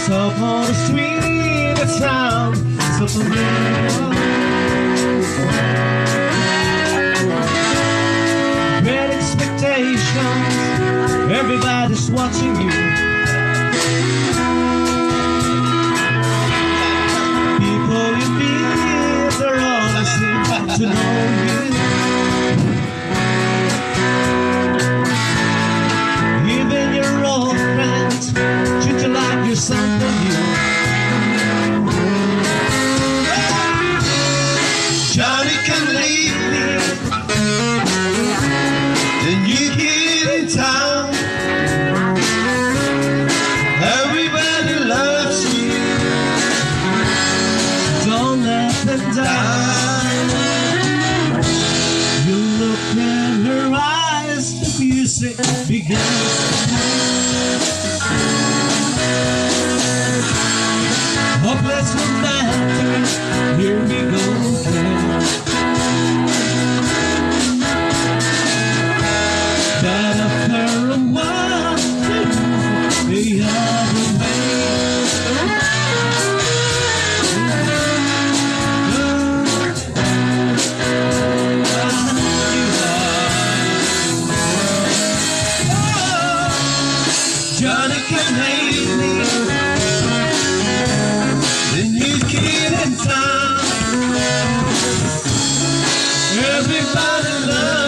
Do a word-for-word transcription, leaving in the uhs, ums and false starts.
Stop on the street, the sound, stop the radio. Great expectations, everybody's watching you. People you meet, they're all listening to know you. Even your old friends treat you like you're something new. Johnny can leave me, the new kid in town. Everybody loves you, don't let them down. You look in her eyes, the music begins. Hopeless romantic, here we go again. That after a while, they have Johnny can hate me, the new kid in town. Everybody loves